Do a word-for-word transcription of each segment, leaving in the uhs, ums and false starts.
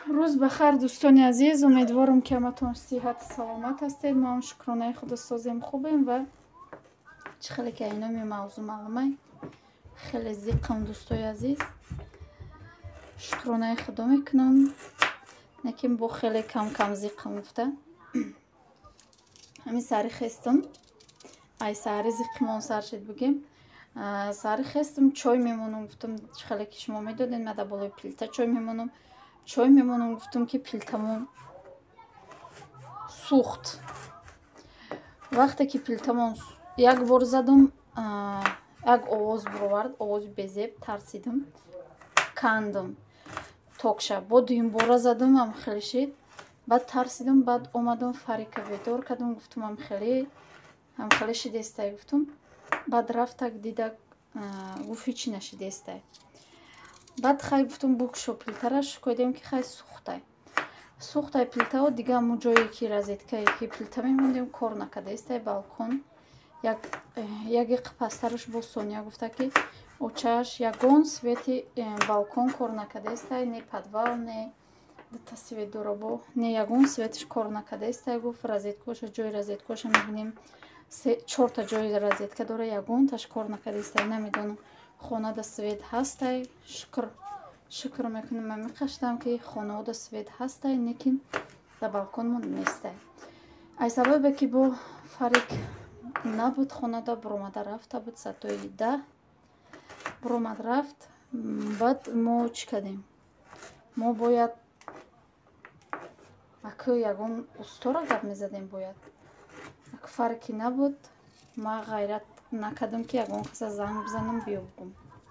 روز بخیر دوستان عزیز، امیدوارم که همتون صحت سلامت هستید. ما هم شکرانه خدا سازیم خوبیم و چه خیلی که اینا می موضوع معلومه خیلی زیقم دوستای عزیز، شکرانه خدا میکنم نکیم با خیلی کم کم زیقم افته. همین سری خستم، ای سری زیقمون سر شد بگیم. سری خستم چای میمونم، گفتم چه خیلی که شما میدادین من در بالای پلیته چای میمونم چای میمونم گفتم که پلیتمون سوخت. وقتی که پلیتمون یک بار زدم یک آواز برآورد، آواز بزیب، ترسیدم، کندم توکشه. با دویم بار زدم هم خیلی شد، بعد ترسیدم، بعد اومدم فریکا ویدور کردم، گفتم هم خیلی هم خیلی شدسته، گفتم بعد رفت دیدک گفت هیچی نشدسته. بعد خیلی گفتم بکشو پلیترش کردیم که خیلی سوخته سوخته پلیته ها دیگه. همون جایی که رازیتکه که پلیته میموندیم کار نکرده است. بالکن یک یک قپسترش با سونیا گفته که اوچهش یگون سویتی بالکن کار نکرده است، نه پدوال نه تصویر دورابو نه یگون سویتش کار نکرده است. گفت رازیتکوش جای رازیتکوش میبینیم سه چهار تا جای رازیتکه داره، یگون تاش کار نکرده است. نمیدونم خونه د سوید هست. شکر شکر میکنم من میخشتم که خونه د سوید هست، لیکن در بالکن مون نیست. ای سبب که با فریق نبود خونه دا برآمده رفته بود ساعت ده برآمد رفت. بعد ما چی کردیم؟ ما باید اکو یگون استورا گپ میزدیم، باید اکو فرقی نبود. ما غیرت نکردم که یگون کسی زنگ بزنم بیا بگم.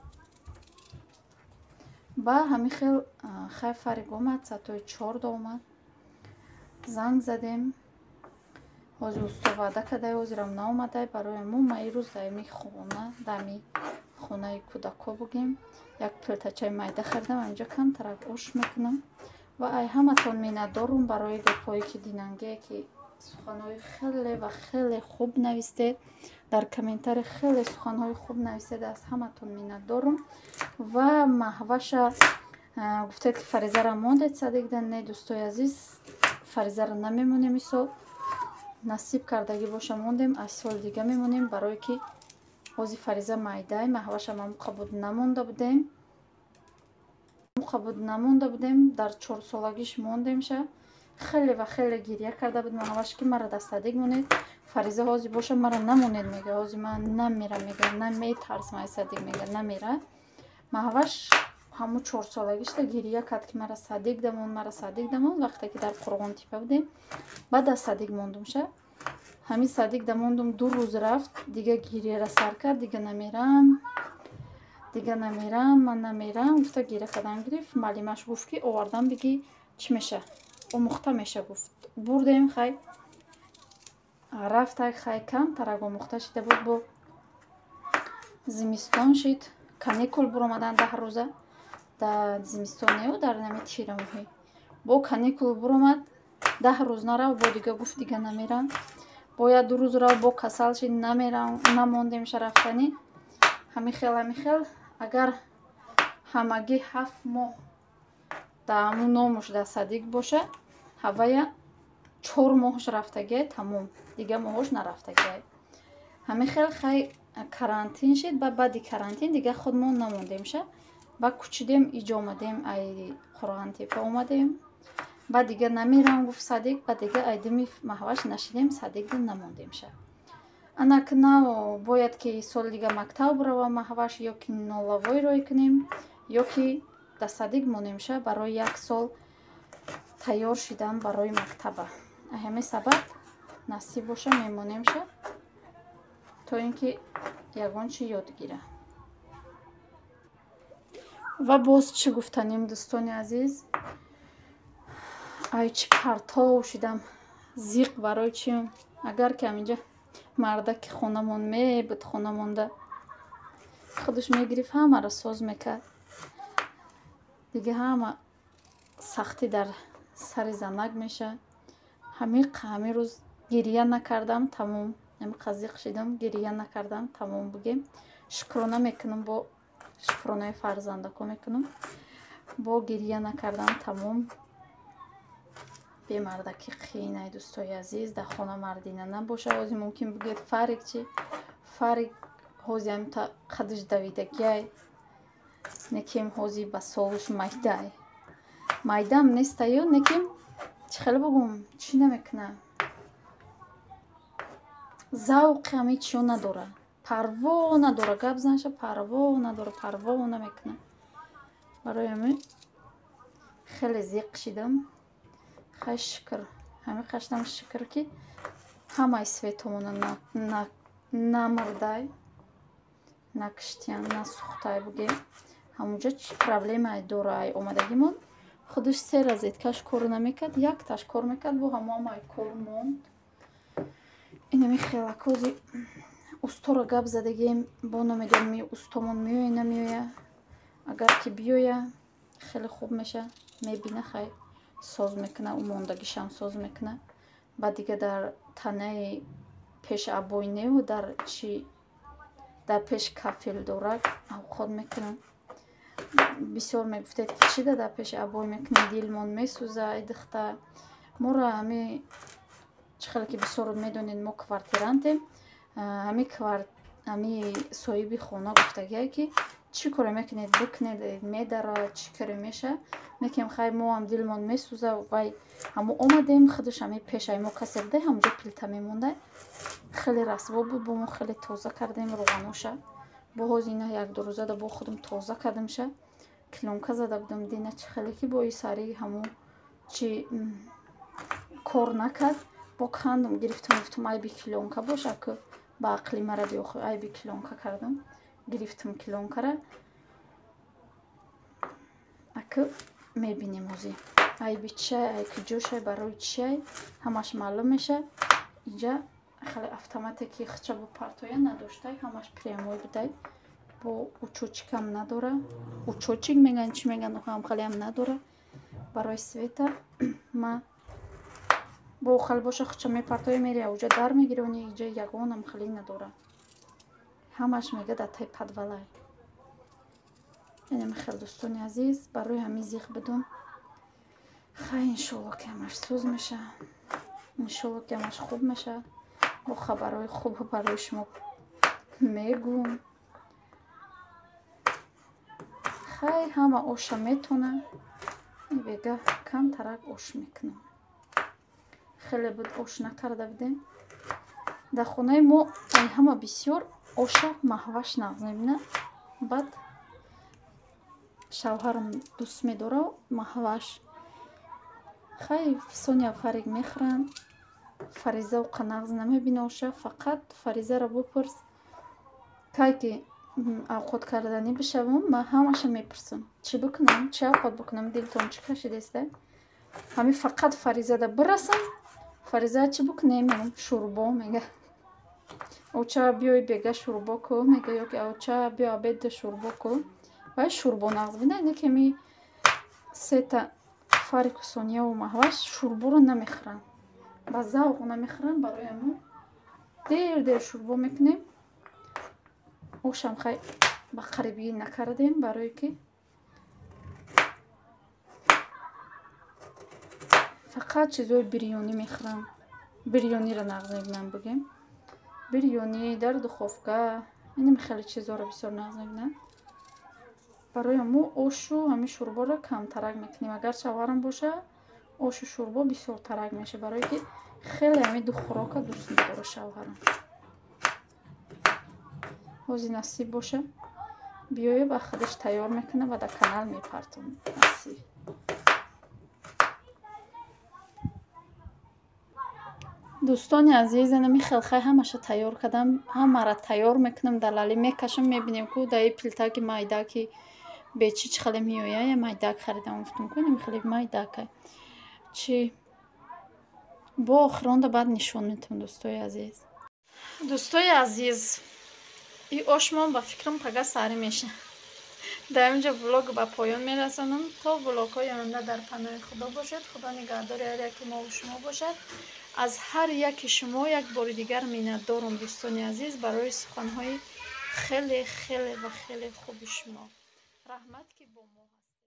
با همین خیل خیلی فرق اومد، ساعت چهار اومد زنگ زدیم، از استو وعده کرده از رم ناومده برای ما. ما این روز دایمی خونه دایمی خونه کودکا بگیم یک پلیت چای میده خریدم، اینجا کم ترک آش میکنم و ای همتون میندارم برای گپایی که دیننگه که سخنهای خیلی و خیلی خوب نوشته در کامنتر، خیلی سخنهای خوب نوشته از همتون میندارم. و محوش گفته که فریزه را موندید صدیق دن. نه دوستای عزیز، فریزه را نمیمونیم، ایسا نصیب کردگی باشه موندیم، از سال دیگه میمونیم برای که بازی فریزه مایده محوش ما مقبود نمونده بودیم مقبود نمونده بودیم در چهار سالگیش موندیم شه. خیلی و خیلی گریه کرده بود محوش که مرا دست صدیق مونید فریزه هازی باشه مرا نمونید میگه، هازی من نمیره میگه، نمیترس مای صدیق میگه نمیره. محوش همون چهار سالگیش تا گریه کرد که مرا صدیق دمون مرا صدیق دمون. وقتی که در قرغان تیپه بودیم بعد از صدیق موندم شه، همین صدیق دموندم دو روز رفت دیگه گریه را سر کرد، دیگه نمیرم دیگه نمیرم من نمیرم. گفته گریه کردن گرفت، معلمش گفت که آوردم بگی چی میشه آموخته میشه. گفت بردیم خیلی رفت خیلی کم ترک آموخته شده بود. با زمستان شد کانیکول برآمدن ده روزه در زمستان و در نمی تیره ماهی با کانیکول برآمد ده روز نرو با دیگه گفت دیگه نمیرم. باید دو روز را با کسل شد نمیرم نموندیم شه رفتنی. همین خیل همین خیل اگر همگی هفت ماه در همون نامش در صدیق باشه هوای چهار ماهش رفتگی تموم دیگه ماهش نرفتگی. همین خیل خیلی کرانتین شد و بعد کرانتین دیگه خودمون نموندیم شه. بعد کچیدیم ایجا آمدیم ای قرغان تیپه اومدیم. بعد دیگه نمیرم گفت صدیق. بعد دیگه ایدمی محوش نشیدیم صدیق دیم نموندیم شه. انک نه باید که سال دیگه مکتب بروم محوش یا که نولوی روی کنیم یا که در صدیق مونیم شه برای یک سال تیار شدم برای مکتبه. همین سبب نصیب باشه میمونیم شه تا اینکه یگان چی یاد گیره. و باز چی گفتنیم دوستان عزیز، ای چی پرتاو شدم زیق برای چیم. اگر که اینجا مردک خونمون می بود خونه مونده خودش میگریف همه را ساز میکرد دیگه همه سختی در سر زنک میشه. همین همین روز گریه نکردم تموم، همین قضیق شدم گریه نکردم تموم بگیم. شکرانه میکنم با شکرانه فرزندکو میکنم با گریه نکردم تموم бемардаки қиинай дӯстои азиз, дар хона мардина набоша. ҳозир мумкин бигӯед фарик чӣ? Фарик ҳозир ҳам та қадиш давидагиай. Неким ҳозир ба солуш майдай. Майдам нестаю, неким чӣ хеле бигӯм, чӣ намекуна? Завқи ҳами чиё надора. Парво надора, гап занаша парво надора, парво намекуна. Барои ҳамин хеле зиқ кшидам. Хай шукр, ҳамин қаштам шукр ки ҳамаи светомона намурдай, накиштиян, насухтай бугем. ҳамунҷа чӣ проблемае дора? Ай омадагимон худаш се розеткаш кор намекард, якташ кор мекард, бо ҳамон ҳамаи кор монд. Инами хелакози устора гап задагем, бо намедонем устомон меоя намеоя. Агар ки биёя хеле хуб меша, мебина хай соз мекуна, умондагишам соз мекуна. Баъд дига дар танаи пеш абой неу, дар чи дар пеш кафел дорак авқот мекунам. Бисёр мегуфтед ки чӣ да дар пеши абой мекунем, дилмон месӯза. Ай духта мора ҳами чӣ хеле ки бисёр медонед, мо квартирантем. Ҳами квар ҳами соҳиби хона гуфтагиай ки чӣ коре мекунед, бикунед, медара, чӣ коре меша. Мекем хай мо ҳам дилмон месӯза. Вай ҳамо омадем, худаш ҳами пешаи мо касе буда, ҳамҷо плита мемонда. Хеле расво буд, бо мо хеле тоза кардем рӯғаноша. Бо ҳозир ина як ду рӯзада бо худам тоза кардамша. Клёнка зада будам, дина чӣ хеле ки бои сари ҳамо чӣ кор накард. Бо кандам гирифтам, гуфтам айби клёнка боша ку ба ақли мара биёхӣ. Айби клёнка кардам, гирифтам клёнкара. Аку мебинем ҳозир айби чиай, ай куҷошай, барои чиай, ҳамаш маълум меша. Инҷа хеле автоматики хича бо партоя надоштай, ҳамаш прямой будай. Бо учочкам надора. Учочик меган, чӣ меган, ҳам хелеам надора. Барои света ма бо хеле боша хича мепартоя мери, ауҷа дар мегирони, инҷа ягонам хеле надора. Ҳамаш мега дар таи падвалай. Инам хеле дӯстони азиз, барои ҳамин зиқ будум. Хай иншолло ки ҳамаш сӯз меша. Иншолло ки ҳамаш хуб меша. Бо хабарҳои хуб барои шумо мегӯм. Хай ҳама оша метона. Вега камтарак ош мекунам. Хеле буд ош накарда будем. Дар хонаи мо ай ҳама бисёр оша маҳваш нағз мебина. Баъд шавҳарам дӯст медора маҳваш. Хай Соня Фарик мехӯранд. Фариза уқа нағз намебина оша. Фақат Фаризаро бупурс. Кай ки авқот карданӣ бишавам, ман ҳамаша мепурсам. Чӣ бикунам? Чӣ авқот бикунам? Дилтон чӣ кашидеста? Ҳамин фақат Фаризада бирасам. Фариза чӣ бикунем? Мегӯм шӯрбо мега. Оча биёй бега шӯрбо ку, мега ёки оча биё обед шӯрбо ку. Вай шӯрбо нағз бида. Некеми сета Фарику Соняву маҳваш шӯрборо намехӯранд. Ба завқ намехӯранд. Барои ҳамин дер дер шӯрбо мекунем. Ошам хай ба қарибӣ накардем, барое ки фақат чизои бирёнӣ мехӯрам. Бирёниро нағз мебинам бигем. Бирёнӣ дар духовка, инам хеле чизоро бисёр нағз мебинам. Барои мо ошу ҳамин шӯрборо камтарак мекунем. Агар шавҳарам боша, ошу шӯрбо бисёртарак меша, барое ки хеле ҳамин ду хӯрока дӯст медора шавҳарам. ҳозир насиб боша биёя ба худаш тайёр мекуна ва дар канал мепартон. Насиб дӯстони азиз, инами хелхай ҳамаша тайёр кардам. Ҳамаро тайёр мекунам, далалӣ мекашам. Мебинем ку дар ин плитаки майдаки бечи чӣ хеле меояд. Я майдак харидам, гуфтам ку инами хеле майдака чӣ бо охиронда баъд нишон медиҳам. Дӯстои азиз, дӯстои азиз, ин ошмон ба фикрам пага сарӣ меша. Дар инҷа влог ба поён мерасонам. То влогҳои оянда дар паноҳи худо бошед. Худо нигаҳдори ҳар яки мо ва шумо бошад. аз ҳар яки шумо як бори дигар миннатдорам дӯстони азиз, барои суханҳои хеле хеле ва хеле хуби шумо. раҳмат ки бо мо ҳастед.